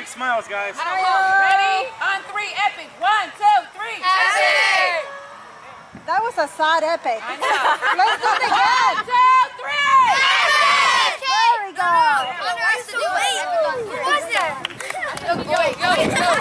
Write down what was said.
Big smiles, guys. Ready? On three, epic. 1, 2, 3. Epic! That was a sad epic. I know. Let's do it again. 1, 2, 3. Epic! There we go. Who was that? Go, go, go.